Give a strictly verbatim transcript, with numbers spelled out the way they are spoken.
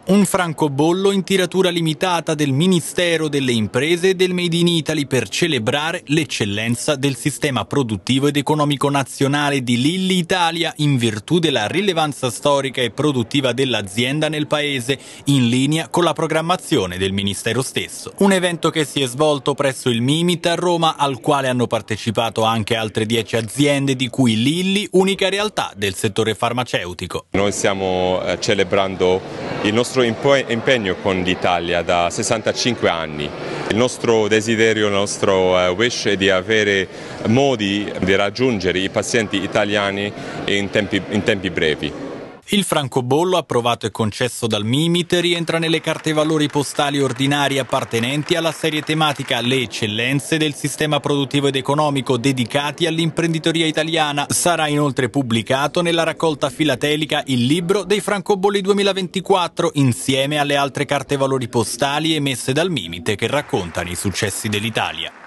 Un francobollo in tiratura limitata del Ministero delle Imprese e del Made in Italy per celebrare l'eccellenza del sistema produttivo ed economico nazionale di Lilly Italia in virtù della rilevanza storica e produttiva dell'azienda nel paese, in linea con la programmazione del Ministero stesso. Un evento che si è svolto presso il Mimit a Roma, al quale hanno partecipato anche altre dieci aziende, di cui Lilly, unica realtà del settore farmaceutico. Noi stiamo eh, celebrando il nostro impegno con l'Italia da sessantacinque anni. Il nostro desiderio, il nostro uh, wish è di avere modi di raggiungere i pazienti italiani in tempi, in tempi brevi. Il francobollo, approvato e concesso dal Mimit, rientra nelle carte valori postali ordinarie appartenenti alla serie tematica Le eccellenze del sistema produttivo ed economico dedicati all'imprenditoria italiana. Sarà inoltre pubblicato nella raccolta filatelica Il libro dei francobolli duemilaventiquattro, insieme alle altre carte valori postali emesse dal Mimit che raccontano i successi dell'Italia.